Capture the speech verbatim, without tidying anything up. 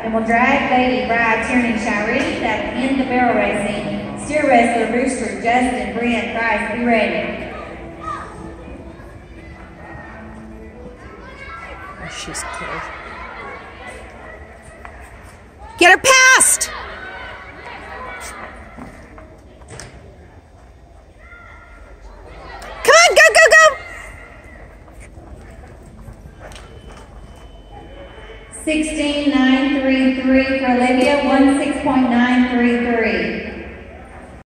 and will drag Lady Bride Tierney Shireen that'll end the barrel racing. Steer wrestler Rooster Justin Brian Price, be ready. She's close. Get her past! Come on, go, go, go! sixteen nine three three for Olivia, one six point nine three three.